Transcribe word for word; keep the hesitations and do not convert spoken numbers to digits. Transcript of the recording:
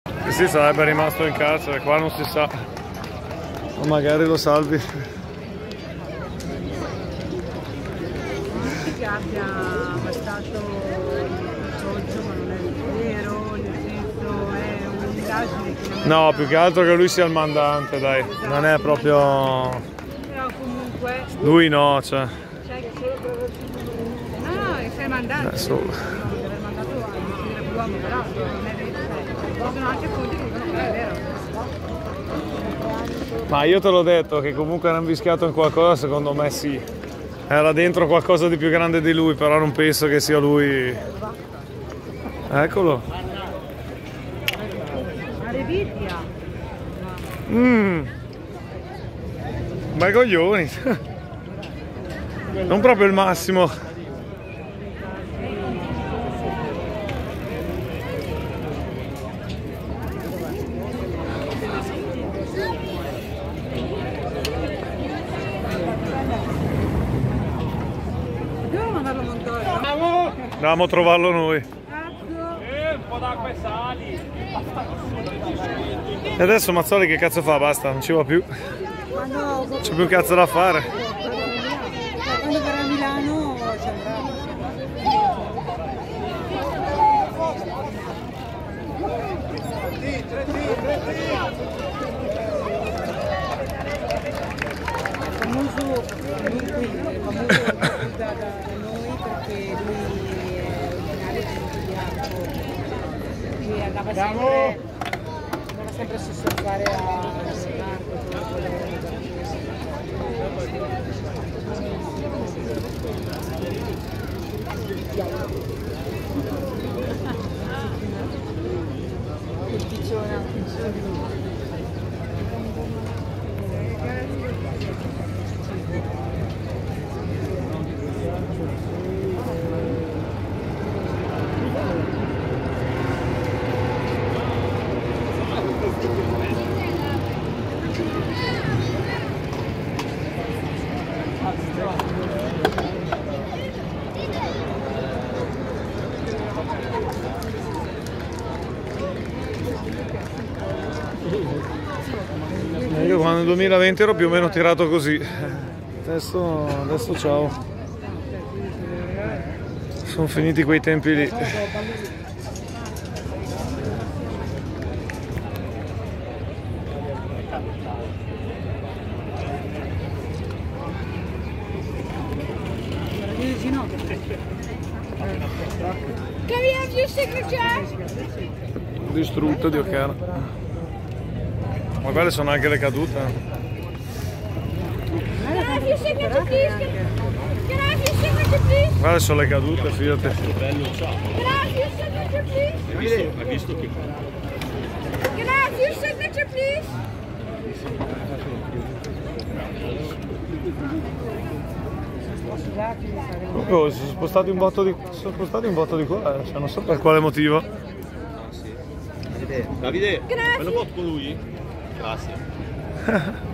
Eh sì, sarebbe rimasto in carcere, qua non si sa. O magari lo salvi. Che abbia arrestato il socio, ma non è vero, nel senso è un'indagine che... No, più che altro che lui sia il mandante, dai. Non è proprio... Però comunque... Lui no, cioè... No, no, sei mandante. Adesso... Non deve aver mandato a uccidere quell'uomo, però non è detto. Ci sono anche fonti che dicono che non è vero. Ma io te l'ho detto che comunque era invischiato in qualcosa, secondo me sì. Era dentro qualcosa di più grande di lui, però non penso che sia lui. Eccolo. Arevitia. Mmm. Bei coglioni. Non proprio il massimo. Devo mandarlo a Montorio. Andiamo a trovarlo noi. Cazzo. Un po' d'acqua e sali. E adesso Mazzoli che cazzo fa? Basta, non ci va più. Quando, Non c'è più cazzo da fare. quando verrà a Milano ci andrà. Famoso lui qui, famoso da, da noi perché lui è originario di Arco e andava sempre, andava sempre a sosservare a il piccione. Io quando nel duemilaventi ero più o meno tirato così. Adesso, adesso ciao. Sono finiti quei tempi lì. Can we have your signature? Distrutto, Dio caro. Ma quelle sono anche le cadute. Can I have your signature, please? Can I have your signature, please? Quelle sono le cadute, fidati. Can I have your signature, please? Hai visto che... Can I have your signature, please? Oh, si sono spostati un botto di, si sono spostati un botto di qua, cioè, non so per quale motivo. Davide, me lo porto con lui? Grazie.